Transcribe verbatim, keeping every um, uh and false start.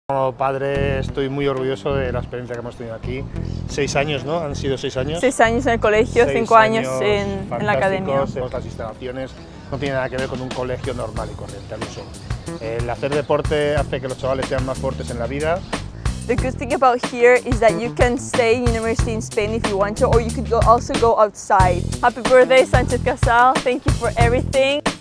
Como padre estoy muy orgulloso de la experiencia que hemos tenido aquí. Seis años, ¿no? Han sido seis años. Seis años en el colegio, Seis cinco años, años en, en la academia. Las instalaciones no tienen nada que ver con un colegio normal y corriente, al uso. El hacer deporte hace que los chavales sean más fuertes en la vida. The good thing about here is that you can stay in university in Spain if you want to, or you could go, also go outside. Happy birthday, Sánchez Casal. Thank you for everything.